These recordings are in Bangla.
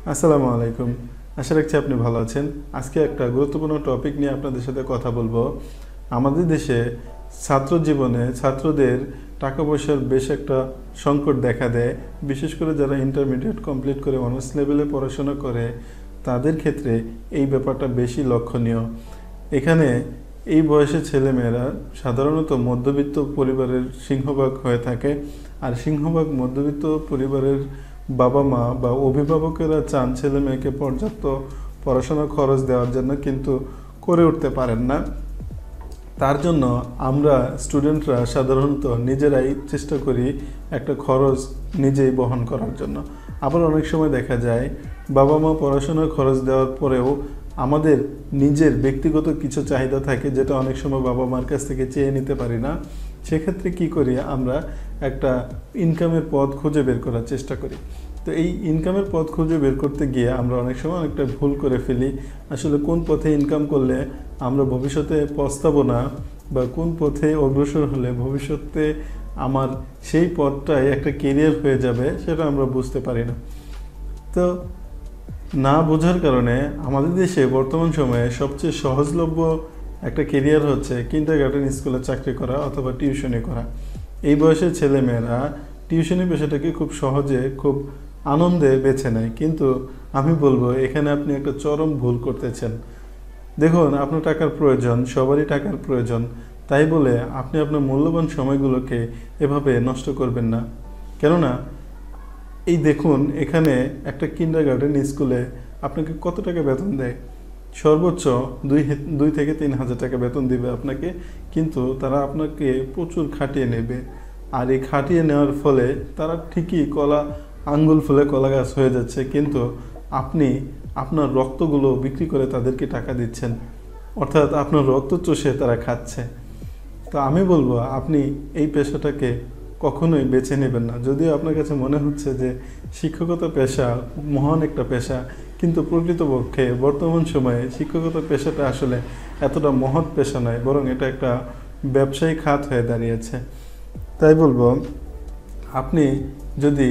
আসসালামু আলাইকুম। আশা রাখছি আপনি ভালো আছেন। আজকে একটা গুরুত্বপূর্ণ টপিক নিয়ে আপনাদের সাথে কথা বলবো। আমাদের দেশে ছাত্র জীবনে ছাত্রদের টাকা পয়সার বেশ একটা সংকট দেখা দেয়। বিশেষ করে যারা ইন্টারমিডিয়েট কমপ্লিট করে অনার্স লেভেলে পড়াশোনা করে তাদের ক্ষেত্রে এই ব্যাপারটা বেশি লক্ষণীয়। এখানে এই বয়সের ছেলেমেয়েরা সাধারণত মধ্যবিত্ত পরিবারের সিংহভাগ হয়ে থাকে। আর সিংহভাগ মধ্যবিত্ত পরিবারের বাবা মা বা অভিভাবকেরা চান ছেলে মেয়েকে পর্যাপ্ত পড়াশোনা খরচ দেওয়ার জন্য, কিন্তু করে উঠতে পারেন না। তার জন্য আমরা স্টুডেন্টরা সাধারণত নিজেরাই চেষ্টা করি একটা খরচ নিজেই বহন করার জন্য। আবার অনেক সময় দেখা যায় বাবা মা পড়াশোনার খরচ দেওয়ার পরেও আমাদের নিজের ব্যক্তিগত কিছু চাহিদা থাকে, যেটা অনেক সময় বাবা মার কাছ থেকে চেয়ে নিতে পারি না। সেক্ষেত্রে কি করি, আমরা একটা ইনকামের পথ খুঁজে বের করার চেষ্টা করি। তো এই ইনকামের পথ খুঁজে বের করতে গিয়ে আমরা অনেক সময় অনেকটা ভুল করে ফেলি। আসলে কোন পথে ইনকাম করলে আমরা ভবিষ্যতে পস্তাবো না, বা কোন পথে অগ্রসর হলে ভবিষ্যতে আমার সেই পথটাই একটা কেরিয়ার হয়ে যাবে, সেটা আমরা বুঝতে পারি না। তো না বোঝার কারণে আমাদের দেশে বর্তমান সময়ে সবচেয়ে সহজলভ্য একটা কেরিয়ার হচ্ছে কিন্ডারগার্টেন স্কুলে চাকরি করা অথবা টিউশনি করা। এই বয়সের ছেলেমেয়েরা টিউশনি পেশাটাকে খুব সহজে, খুব আনন্দে বেছে নেয়। কিন্তু আমি বলবো এখানে আপনি একটা চরম ভুল করতেছেন। দেখুন, আপনার টাকার প্রয়োজন, সবারই টাকার প্রয়োজন, তাই বলে আপনি আপনার মূল্যবান সময়গুলোকে এভাবে নষ্ট করবেন না। কেননা এই দেখুন, এখানে একটা কিন্ডারগার্টেন স্কুলে আপনাকে কত টাকা বেতন দেয়? সর্বোচ্চ 2 থেকে 3,000 টাকা বেতন দিবে আপনাকে, কিন্তু তারা আপনাকে প্রচুর খাটিয়ে নেবে। আর এই খাটিয়ে নেওয়ার ফলে তারা ঠিকই আঙ্গুল ফুলে কলা গাছ হয়ে যাচ্ছে, কিন্তু আপনি আপনার রক্তগুলো বিক্রি করে তাদেরকে টাকা দিচ্ছেন, অর্থাৎ আপনার রক্ত চষে তারা খাচ্ছে। তো আমি বলবো আপনি এই পেশাটাকে কখনোই বেছে নেবেন না। যদিও আপনার কাছে মনে হচ্ছে যে শিক্ষকতা পেশা মহান একটা পেশা, কিন্তু প্রকৃতপক্ষে বর্তমান সময়ে শিক্ষকতা পেশাটা আসলে এতটা মহৎ পেশা নয়, বরং এটা একটা ব্যবসায়ী খাত হয়ে দাঁড়িয়েছে। তাই বলবো আপনি যদি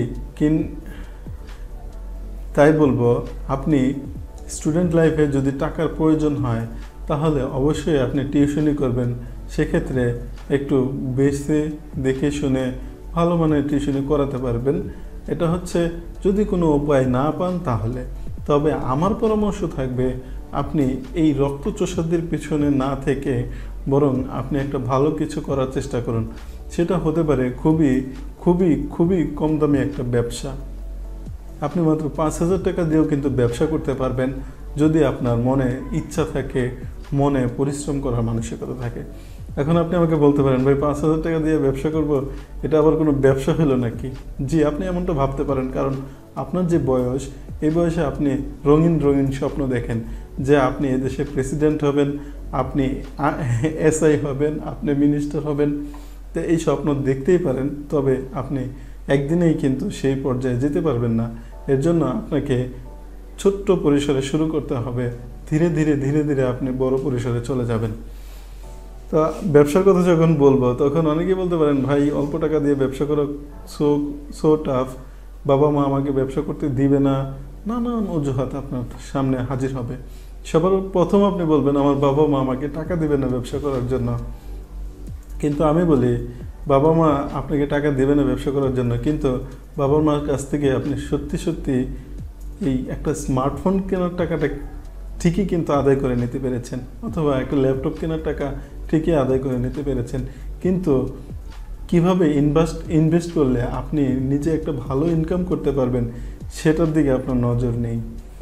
আপনি স্টুডেন্ট লাইফে যদি টাকার প্রয়োজন হয় তাহলে অবশ্যই আপনি টিউশনি করবেন। সেক্ষেত্রে একটু বেশি দেখে শুনে ভালো মানের টিউশনি করাতে পারবেন। এটা হচ্ছে যদি কোনো উপায় না পান তাহলে। তবে আমার পরামর্শ থাকবে আপনি এই রক্তচোষাদের পিছনে না থেকে বরং আপনি একটা ভালো কিছু করার চেষ্টা করুন। সেটা হতে পারে খুবই খুবই খুবই কম দামি একটা ব্যবসা। আপনি মাত্র 5,000 টাকা দিয়েও কিন্তু ব্যবসা করতে পারবেন, যদি আপনার মনে ইচ্ছা থাকে, মনে পরিশ্রম করার মানসিকতা থাকে। এখন আপনি আমাকে বলতে পারেন, ভাই 5,000 টাকা দিয়ে ব্যবসা করব, এটা আবার কোনো ব্যবসা হলো নাকি? জি, আপনি এমনটা ভাবতে পারেন, কারণ আপনার যে বয়স, এই বয়সে আপনি রঙিন রঙিন স্বপ্ন দেখেন যে আপনি এদেশে প্রেসিডেন্ট হবেন, আপনি এসআই হবেন, আপনি মিনিস্টার হবেন। তো এই স্বপ্ন দেখতেই পারেন, তবে আপনি একদিনেই কিন্তু সেই পর্যায়ে যেতে পারবেন না। এর জন্য আপনাকে ছোট্ট পরিসরে শুরু করতে হবে, ধীরে ধীরে ধীরে ধীরে আপনি বড় পরিসরে চলে যাবেন। তা ব্যবসার কথা যখন বলবো তখন অনেকেই বলতে পারেন, ভাই অল্প টাকা দিয়ে ব্যবসা করা সো টাফ, বাবা মা আমাকে ব্যবসা করতে দিবে না, নানান অজুহাত আপনার সামনে হাজির হবে। সবার প্রথম আপনি বলবেন, আমার বাবা মা আমাকে টাকা দিবে না ব্যবসা করার জন্য। কিন্তু আমি বলি, বাবা মা আপনাকে টাকা দেবে না ব্যবসা করার জন্য, কিন্তু বাবা মার কাছ থেকে আপনি সত্যি সত্যি এই একটা স্মার্টফোন কেনার টাকাটা ঠিকই কিন্তু আদায় করে নিতে পেরেছেন, অথবা একটা ল্যাপটপ কেনার টাকা ঠিকই আদায় করে নিতে পেরেছেন। কিন্তু কিভাবে ইনভেস্ট করলে আপনি নিজে একটা ভালো ইনকাম করতে পারবেন, সেটার দিকে আপনার নজর নেই।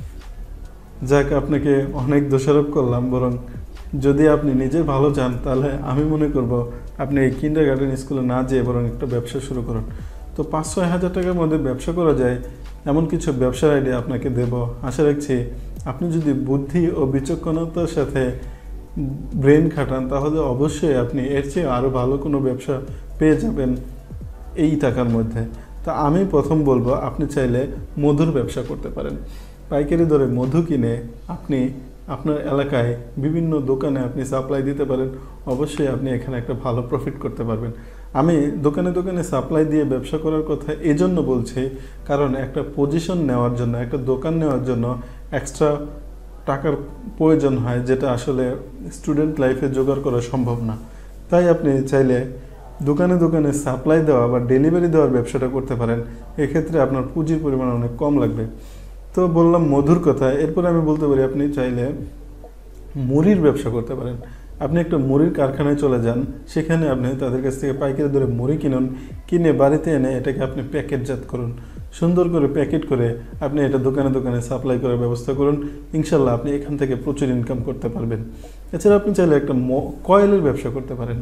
যাক, আপনাকে অনেক দোষারোপ করলাম, বরং যদি আপনি নিজে ভালো চান তাহলে আমি মনে করব আপনি এই কিন্ডারগার্টেন স্কুলে না যেয়ে বরং একটা ব্যবসা শুরু করুন। তো 5-6 হাজার টাকার মধ্যে ব্যবসা করা যায় এমন কিছু ব্যবসার আইডিয়া আপনাকে দেব। আশা রাখছি আপনি যদি বুদ্ধি ও বিচক্ষণতার সাথে ব্রেন খাটান তাহলে অবশ্যই আপনি এর চেয়ে আরও ভালো কোনো ব্যবসা পেয়ে যাবেন এই টাকার মধ্যে। তা আমি প্রথম বলবো, আপনি চাইলে মধুর ব্যবসা করতে পারেন। পাইকারি দরে মধু কিনে আপনি আপনার এলাকায় বিভিন্ন দোকানে আপনি সাপ্লাই দিতে পারেন। অবশ্যই আপনি এখানে একটা ভালো প্রফিট করতে পারবেন। আমি দোকানে দোকানে সাপ্লাই দিয়ে ব্যবসা করার কথা এজন্য বলছি, কারণ একটা পজিশন নেওয়ার জন্য, একটা দোকান নেওয়ার জন্য এক্সট্রা টাকার প্রয়োজন হয়, যেটা আসলে স্টুডেন্ট লাইফে জোগাড় করা সম্ভব না। তাই আপনি চাইলে দোকানে দোকানে সাপ্লাই দেওয়া বা ডেলিভারি দেওয়ার ব্যবসাটা করতে পারেন। এক্ষেত্রে আপনার পুঁজির পরিমাণ অনেক কম লাগবে। তো বললাম মধুর কথা, এরপরে আমি বলতে পারি আপনি চাইলে মুড়ির ব্যবসা করতে পারেন। আপনি একটা মুড়ির কারখানায় চলে যান, সেখানে আপনি তাদের কাছ থেকে পাইকারি দরে মুড়ি কিনুন, কিনে বাড়িতে এনে এটাকে আপনি প্যাকেটজাত করুন, সুন্দর করে প্যাকেট করে আপনি এটা দোকানে দোকানে সাপ্লাই করার ব্যবস্থা করুন। ইনশাল্লাহ আপনি এখান থেকে প্রচুর ইনকাম করতে পারবেন। এছাড়া আপনি চাইলে একটা কয়েলের ব্যবসা করতে পারেন।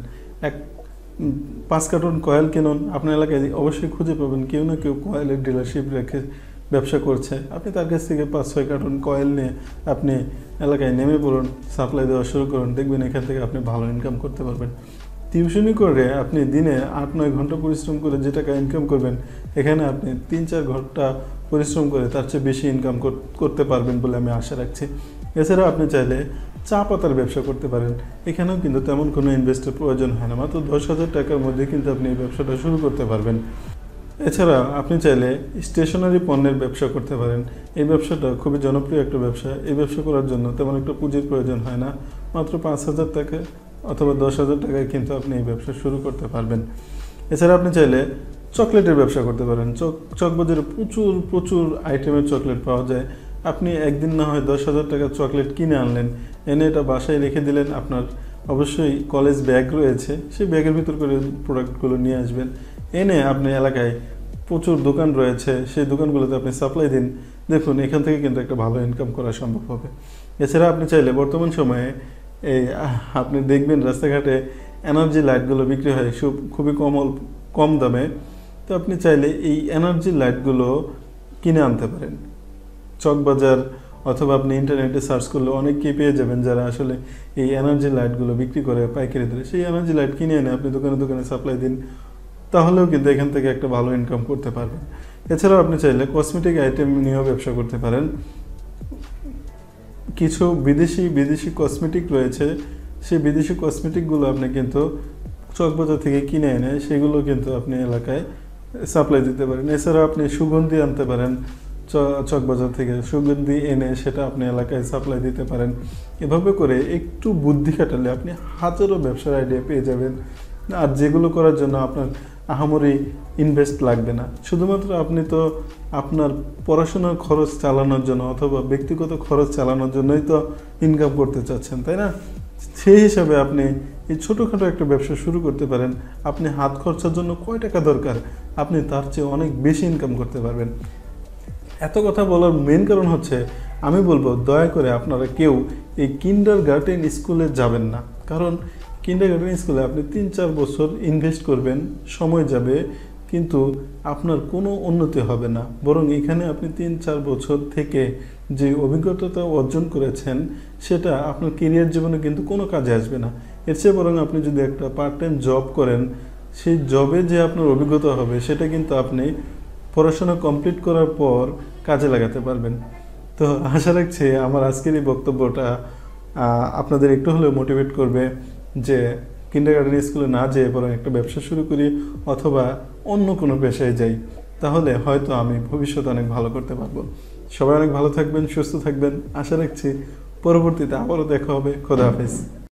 5 কার্টন কয়েল কিনুন, আপনার এলাকায় অবশ্যই খুঁজে পাবেন কেউ না কেউ কয়েলের ডিলারশিপ রেখে ব্যবসা করছে। আপনি তার কাছ থেকে 5-6 কার্টন কয়েল নিয়ে আপনি এলাকায় নেমে পড়ুন, সাপ্লাই দেওয়া শুরু করুন, দেখবেন এখান থেকে আপনি ভালো ইনকাম করতে পারবেন। টিউশনি করে আপনি দিনে 8-9 ঘন্টা পরিশ্রম করে যে টাকা ইনকাম করবেন, এখানে আপনি 3-4 ঘন্টা পরিশ্রম করে তার চেয়ে বেশি ইনকাম করতে পারবেন বলে আমি আশা রাখছি। এছাড়া আপনি চাইলে চা পাতার ব্যবসা করতে পারেন। এখানেও কিন্তু তেমন কোনো ইনভেস্টের প্রয়োজন হয় না, মাত্র 10,000 টাকার মধ্যে কিন্তু আপনি এই ব্যবসাটা শুরু করতে পারবেন। এছাড়া আপনি চাইলে স্টেশনারি পণ্যের ব্যবসা করতে পারেন। এই ব্যবসাটা খুবই জনপ্রিয় একটা ব্যবসা। এই ব্যবসা করার জন্য তেমন একটা পুঁজির প্রয়োজন হয় না, মাত্র 5,000 টাকা অথবা 10,000 টাকায় কিন্তু আপনি এই ব্যবসা শুরু করতে পারবেন। এছাড়া আপনি চাইলে চকলেটের ব্যবসা করতে পারেন। চকবাজারে প্রচুর প্রচুর আইটেমের চকলেট পাওয়া যায়। আপনি একদিন না হয় 10,000 টাকার চকলেট কিনে আনলেন, এনে এটা বাসায় রেখে দিলেন। আপনার অবশ্যই কলেজ ব্যাগ রয়েছে, সেই ব্যাগের ভিতর করে প্রোডাক্টগুলো নিয়ে আসবেন, এনে আপনি এলাকায় প্রচুর দোকান রয়েছে, সেই দোকানগুলোতে আপনি সাপ্লাই দিন। দেখুন এখান থেকে কিন্তু একটা ভালো ইনকাম করা সম্ভব হবে। এছাড়া আপনি চাইলে বর্তমান সময়ে আপনি দেখবেন রাস্তাঘাটে এনার্জি লাইটগুলো বিক্রি হয় খুবই কম দামে। তো আপনি চাইলে এই এনার্জি লাইটগুলো কিনে আনতে পারেন। চকবাজার অথবা আপনি ইন্টারনেটে সার্চ করলে অনেককেই পেয়ে যাবেন যারা আসলে এই এনার্জি লাইটগুলো বিক্রি করে পাইকারি দরে। সেই এনার্জি লাইট কিনে এনে আপনি দোকানে দোকানে সাপ্লাই দিন, তাহলেও কিন্তু এখান থেকে একটা ভালো ইনকাম করতে পারবেন। এছাড়াও আপনি চাইলে কসমেটিক আইটেম নিয়েও ব্যবসা করতে পারেন। কিছু বিদেশি কসমেটিক রয়েছে, সেই বিদেশি কসমেটিকগুলো আপনি কিন্তু চকবাজার থেকে কিনে এনে সেগুলো কিন্তু আপনি এলাকায় সাপ্লাই দিতে পারেন। এছাড়া আপনি সুগন্ধি আনতে পারেন চকবাজার থেকে, সুগন্ধি এনে সেটা আপনি এলাকায় সাপ্লাই দিতে পারেন। এভাবে করে একটু বুদ্ধি খাটালে আপনি হাজারো ব্যবসার আইডিয়া পেয়ে যাবেন। আর যেগুলো করার জন্য আপনার আহামরি ইনভেস্ট লাগবে না। শুধুমাত্র আপনি তো আপনার পড়াশোনার খরচ চালানোর জন্য অথবা ব্যক্তিগত খরচ চালানোর জন্যই তো ইনকাম করতে চাচ্ছেন, তাই না? সেই হিসাবে আপনি এই ছোটোখাটো একটা ব্যবসা শুরু করতে পারেন। আপনি হাত খরচার জন্য কয় টাকা দরকার, আপনি তার চেয়ে অনেক বেশি ইনকাম করতে পারবেন। এত কথা বলার মেন কারণ হচ্ছে আমি বলবো দয়া করে আপনারা কেউ এই কিন্ডারগার্টেন স্কুলে যাবেন না। কারণ কিন্ডারগার্টেন স্কুলে আপনি 3-4 বছর ইনভেস্ট করবেন, সময় যাবে, কিন্তু আপনার কোনো উন্নতি হবে না। বরং এখানে আপনি 3-4 বছর থেকে যে অভিজ্ঞতা অর্জন করেছেন সেটা আপনার কেরিয়ার জীবনে কিন্তু কোনো কাজে আসবে না। এর চেয়ে বরং আপনি যদি একটা পার্ট টাইম জব করেন, সেই জবে যে আপনার অভিজ্ঞতা হবে সেটা কিন্তু আপনি পড়াশোনা কমপ্লিট করার পর কাজে লাগাতে পারবেন। তো আশা রাখছি আমার আজকের এই বক্তব্যটা আপনাদের একটু হলেও মোটিভেট করবে যে কিন্ডারগার্টেন স্কুলে না যেয়ে বরং একটা ব্যবসা শুরু করি অথবা অন্য কোনো পেশায় যাই, তাহলে হয়তো আমি ভবিষ্যতে অনেক ভালো করতে পারবো। সবাই অনেক ভালো থাকবেন, সুস্থ থাকবেন। আশা রাখছি পরবর্তীতে আবারও দেখা হবে। খোদা হাফেজ।